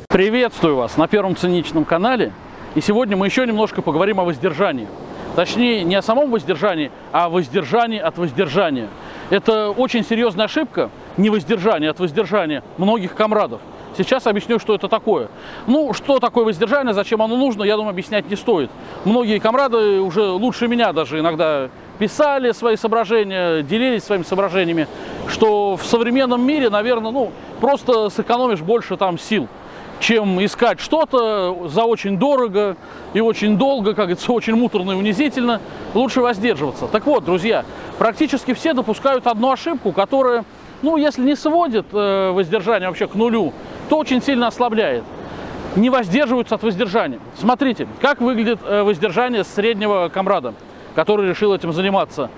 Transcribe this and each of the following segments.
Приветствую вас на Первом Циничном канале. И сегодня мы еще немножко поговорим о воздержании. Точнее, не о самом воздержании, а о воздержании от воздержания. Это очень серьезная ошибка, не воздержание, от воздержания многих комрадов. Сейчас объясню, что это такое. Ну, что такое воздержание, зачем оно нужно, я думаю, объяснять не стоит. Многие комрады уже лучше меня даже иногда писали свои соображения, делились своими соображениями, что в современном мире, наверное, просто сэкономишь больше там сил, чем искать что-то за очень дорого и очень долго, как говорится, очень муторно и унизительно, лучше воздерживаться. Так вот, друзья, практически все допускают одну ошибку, которая, если не сводит воздержание вообще к нулю, то очень сильно ослабляет. Не воздерживаются от воздержания. Смотрите, как выглядит воздержание среднего комрада, который решил этим заниматься.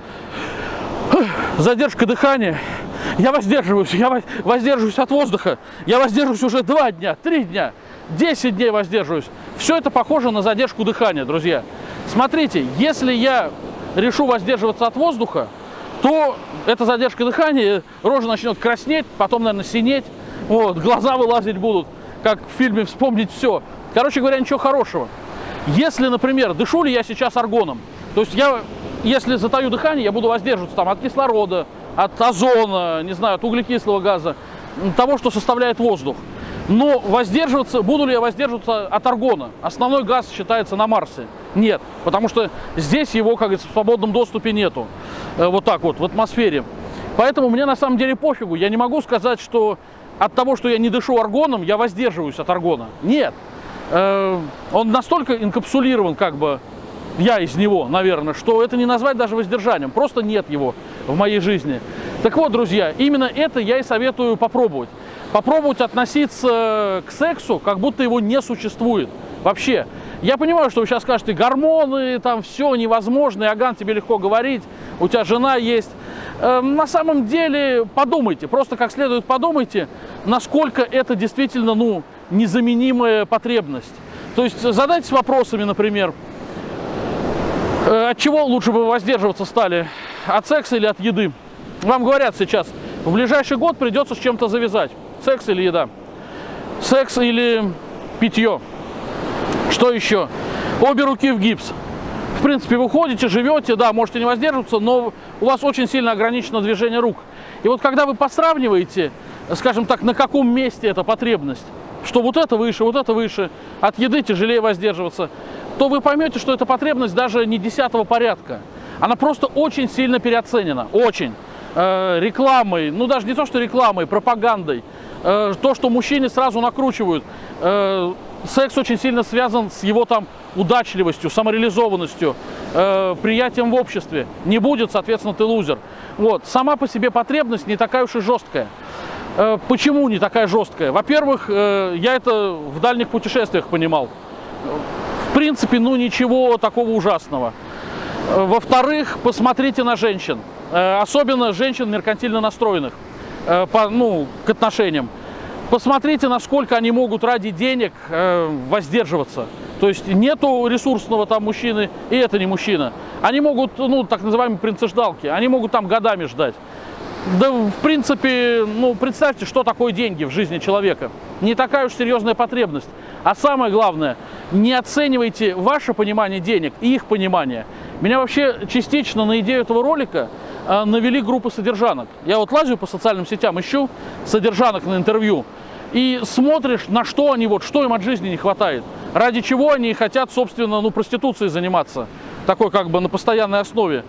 Задержка дыхания. Я воздерживаюсь от воздуха. Я воздерживаюсь уже 2 дня, 3 дня, 10 дней воздерживаюсь. Все это похоже на задержку дыхания, друзья. Смотрите, если я решу воздерживаться от воздуха, то эта задержка дыхания, рожа начнет краснеть, потом, наверное, синеть, глаза вылазить будут, как в фильме «Вспомнить все». Короче говоря, ничего хорошего. Если, например, дышу ли я сейчас аргоном, то есть если затаю дыхание, я буду воздерживаться там от кислорода, от озона, не знаю, от углекислого газа, того, что составляет воздух. Но буду ли я воздерживаться от аргона? Основной газ считается на Марсе. Нет, потому что здесь его, как говорится, в свободном доступе нету. Вот так вот, в атмосфере. Поэтому мне на самом деле пофигу. Я не могу сказать, что от того, что я не дышу аргоном, я воздерживаюсь от аргона. Нет. Он настолько инкапсулирован, я из него, наверное, что это не назвать даже воздержанием. Просто нет его в моей жизни. Так вот, друзья, именно это я и советую попробовать. Попробовать относиться к сексу, как будто его не существует вообще. Я понимаю, что вы сейчас скажете, гормоны, там все невозможно, Иоганн, тебе легко говорить, у тебя жена есть. На самом деле подумайте, просто как следует подумайте, насколько это действительно, незаменимая потребность. То есть задайтесь вопросами, например, от чего лучше бы воздерживаться стали, от секса или от еды? Вам говорят сейчас, в ближайший год придется с чем-то завязать. Секс или еда? Секс или питье? Что еще? Обе руки в гипс. В принципе, вы ходите, живете, да, можете не воздерживаться, но у вас очень сильно ограничено движение рук. И вот когда вы посравниваете, скажем так, на каком месте эта потребность, что вот это выше, от еды тяжелее воздерживаться, то вы поймете, что эта потребность даже не 10-го порядка. Она просто очень сильно переоценена, очень. Рекламой, даже не то, что рекламой, пропагандой. То, что мужчине сразу накручивают. Секс очень сильно связан с его удачливостью, самореализованностью, приятием в обществе. Не будет, соответственно, ты лузер. Сама по себе потребность не такая уж и жесткая. Почему не такая жесткая? Во-первых, я это в дальних путешествиях понимал. В принципе, ничего такого ужасного. Во-вторых, посмотрите на женщин. Особенно женщин меркантильно настроенных к отношениям. Посмотрите, насколько они могут ради денег воздерживаться. То есть нету ресурсного мужчины, и это не мужчина. Они могут, так называемые принцеждалки, они могут годами ждать. Да, в принципе, представьте, что такое деньги в жизни человека. Не такая уж серьезная потребность. А самое главное, не оценивайте ваше понимание денег и их понимание. Меня вообще частично на идею этого ролика навели группы содержанок. Я лазю по социальным сетям, ищу содержанок на интервью. И смотришь, на что они, что им от жизни не хватает. Ради чего они хотят, собственно, проституцией заниматься. Такой на постоянной основе.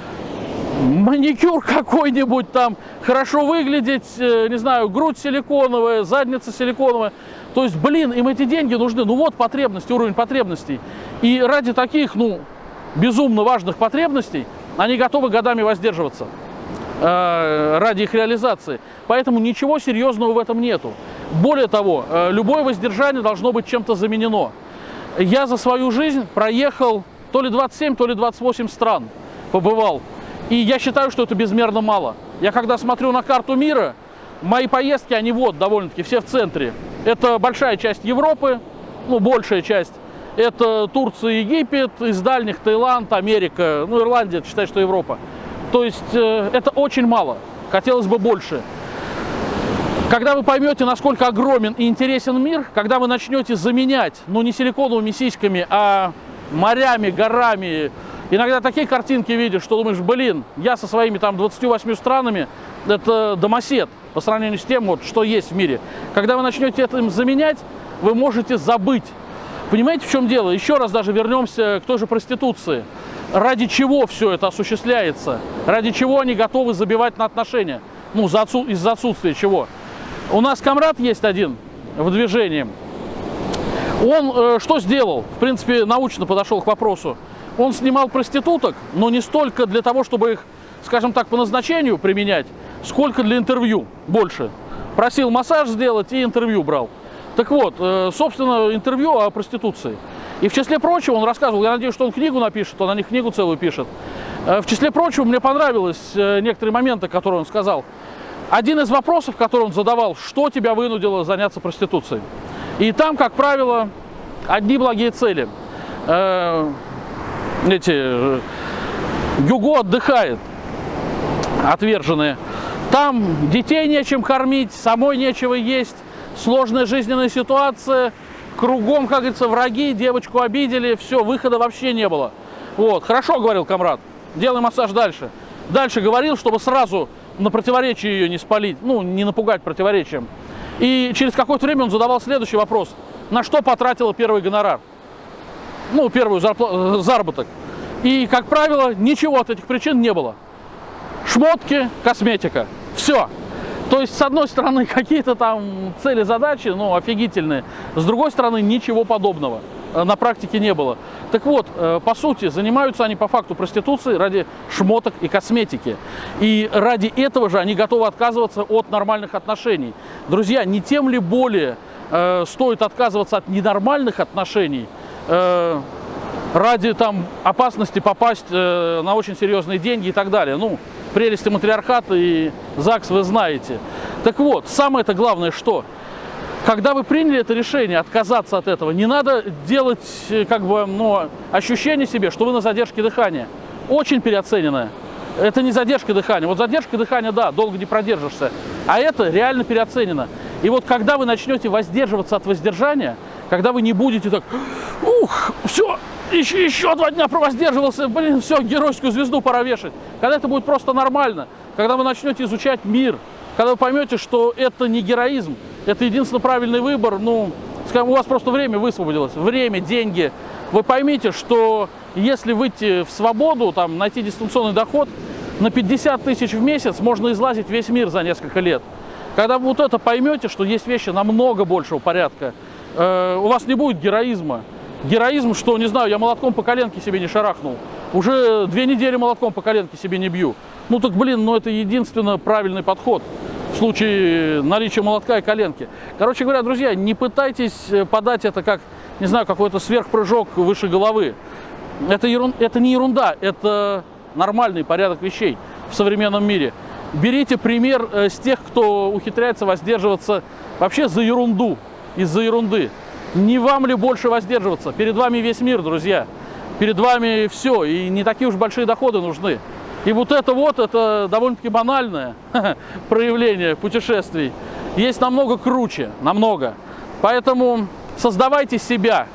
Маникюр какой-нибудь хорошо выглядеть, не знаю, грудь силиконовая, задница силиконовая. То есть, им эти деньги нужны. Потребности, уровень потребностей. И ради таких, безумно важных потребностей они готовы годами воздерживаться ради их реализации. Поэтому ничего серьезного в этом нету. Более того, любое воздержание должно быть чем-то заменено. Я за свою жизнь проехал то ли 27, то ли 28 стран, побывал. И я считаю, что это безмерно мало. Я когда смотрю на карту мира, мои поездки, они довольно-таки все в центре. Это большая часть Европы, большая часть. Это Турция, Египет, из дальних Таиланд, Америка, Ирландия, считай, что Европа. То есть это очень мало, хотелось бы больше. Когда вы поймете, насколько огромен и интересен мир, когда вы начнете заменять, ну, не силиконовыми сиськами, а морями, горами, иногда такие картинки видишь, что думаешь, блин, я со своими там 28 странами, это домосед по сравнению с тем, вот, что есть в мире. Когда вы начнете этим заменять, вы можете забыть. Понимаете, в чем дело? Еще раз даже вернемся к той же проституции. Ради чего все это осуществляется? Ради чего они готовы забивать на отношения? Ну, из-за отсутствия чего? У нас комрад есть один в движении. Он что сделал? В принципе, научно подошел к вопросу. Он снимал проституток, но не столько для того, чтобы их, скажем так, по назначению применять, сколько для интервью, больше. Просил массаж сделать и интервью брал. Так вот, собственно, интервью о проституции. И в числе прочего он рассказывал, я надеюсь, что он книгу напишет, он о них книгу целую пишет. В числе прочего мне понравились некоторые моменты, которые он сказал. Один из вопросов, который он задавал, что тебя вынудило заняться проституцией. И там, как правило, одни благие цели. Гюго отдыхает, отверженные. Там детей нечем кормить, самой нечего есть, сложная жизненная ситуация, кругом, как говорится, враги, девочку обидели, все, выхода вообще не было. Вот, хорошо, говорил комрад, делай массаж дальше. Дальше говорил, чтобы сразу на противоречие ее не спалить, ну, не напугать противоречием. И через какое-то время он задавал следующий вопрос. На что потратила первый гонорар? Ну, первый заработок. И, как правило, ничего от этих причин не было. Шмотки, косметика. Все. То есть, с одной стороны, какие-то там цели, задачи, ну, офигительные. С другой стороны, ничего подобного на практике не было. Так вот, по сути, занимаются они по факту проституцией ради шмоток и косметики. И ради этого же они готовы отказываться от нормальных отношений. Друзья, не тем ли более стоит отказываться от ненормальных отношений ради там опасности попасть на очень серьезные деньги и так далее. Ну, прелести матриархата и ЗАГС вы знаете. Так вот, самое-то главное что? Когда вы приняли это решение отказаться от этого, не надо делать как бы, ну, ощущение себе, что вы на задержке дыхания. Очень переоцененное. Это не задержка дыхания. Вот задержка дыхания, да, долго не продержишься. А это реально переоценено. И вот когда вы начнете воздерживаться от воздержания, когда вы не будете так, ух, все, еще 2 дня провоздерживался, блин, все, геройскую звезду пора вешать. Когда это будет просто нормально, когда вы начнете изучать мир, когда вы поймете, что это не героизм, это единственно правильный выбор, ну, скажем, у вас просто время высвободилось, время, деньги. Вы поймите, что если выйти в свободу, там, найти дистанционный доход, на 50 тысяч в месяц можно излазить весь мир за несколько лет. Когда вы вот это поймете, что есть вещи намного большего порядка, у вас не будет героизма. Героизм, что, не знаю, я молотком по коленке себе не шарахнул. Уже 2 недели молотком по коленке себе не бью. Ну так, блин, ну это единственно правильный подход в случае наличия молотка и коленки. Короче говоря, друзья, не пытайтесь подать это как, не знаю, какой-то сверхпрыжок выше головы. Это не ерунда, это нормальный порядок вещей в современном мире. Берите пример с тех, кто ухитряется воздерживаться вообще за ерунду, из-за ерунды. Не вам ли больше воздерживаться? Перед вами весь мир, друзья. Перед вами все, и не такие уж большие доходы нужны. И вот это довольно-таки банальное проявление путешествий. Есть намного круче, намного. Поэтому создавайте себя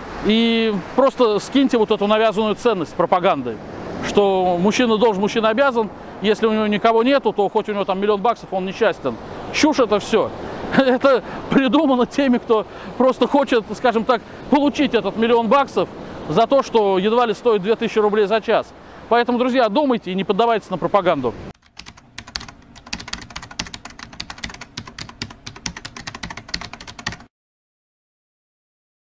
и просто скиньте вот эту навязанную ценность пропаганды, что мужчина должен, мужчина обязан, если у него никого нету, то хоть у него там $1 000 000, он несчастен. Чушь это все. Это придумано теми, кто просто хочет, скажем так, получить этот $1 000 000 за то, что едва ли стоит 2000 рублей за час. Поэтому, друзья, думайте и не поддавайтесь на пропаганду.